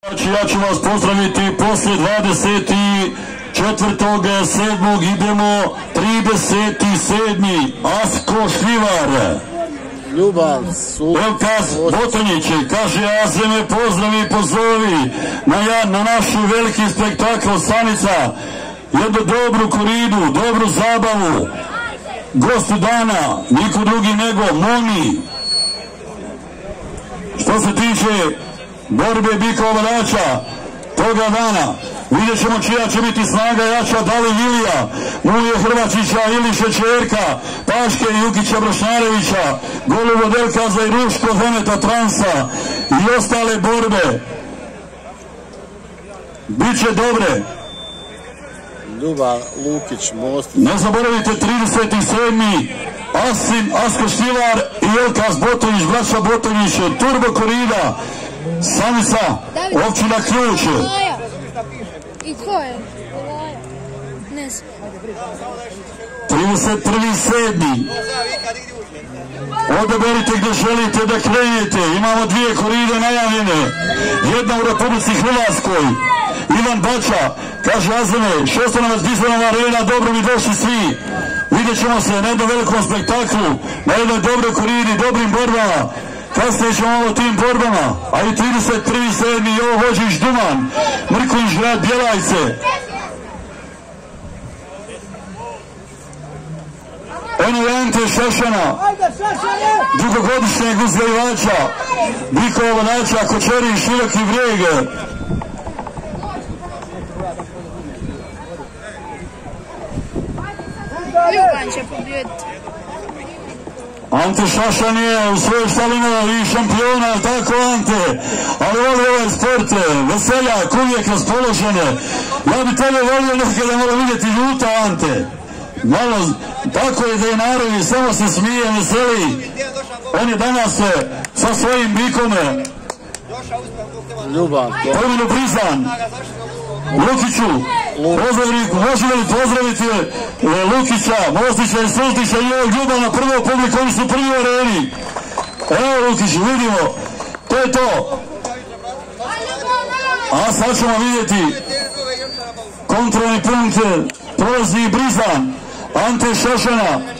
Ja ću vas pozdraviti posle 24.7. idemo 37. Asko Šljivar. Ljuban, Elkas Botonjiće, kaže Azeme pozdravi, pozovi na našu veliki spektakl Stanica, jednu dobru koridu, dobru zabavu, gostu dana, niko drugi nego Momi. Što se tiče borbe bika ovadača toga dana, vidjet ćemo čija će biti snaga jača, da li Vilija, Mulije Hrvačića ili Šećerka, Paške i Lukića Brošnjarevića, Golubo Delkaza i Ruško Hometa Transa i ostale borbe. Biće dobre. Ljuban, Lukić, Mostić. Ne zaboravite 37. Asko Šljivar i Elkas Botonjić, braća Botonjić, Turbo Korida, Stanica, općina Ključ. I ko je? Ne znam. 31.7. Odaberite gdje želite da krenete. Imamo dvije koride najavljene. Jedna u Republici Hrvatskoj. Ivan Bača, kaže Azeme, Šestanovac Bizvanova Arena, dobro mi došli svi. Vidjet ćemo se na jednom velikom spektaklu, na jednoj dobroj koridi, dobrim borbama. Kasnije ćemo ovo tim borbama, a i 31.7. Jovo Vođić Duman, Mrković grad Bjelajce. Eno je Ante Šašana, dugogodišnjeg uzgajivača, bikova ovadača, Kočeri i Široki Brijeg. Ljuban će pobjediti. Ante Šašan je u svojoj štalinama i šampiona, tako Ante, ali voli ovaj sport, veseljak, uvijek raspoložene. Ja bi tebe volio nekada malo vidjeti ljuta, Ante. Malo, tako je da je narovi, samo se smije, veseli. On je danas sa svojim bikom. Ljuban, Pominu Brizan, Lukiću, možemo li pozdraviti Lukića, Mostića i Sultića i ovog Ljubana, prvo publiku, oni su prvi u Areni. Evo Lukiću, vidimo, to je to. A sad ćemo vidjeti kontrolni punkt, prolazi Brizan, Ante Šašana.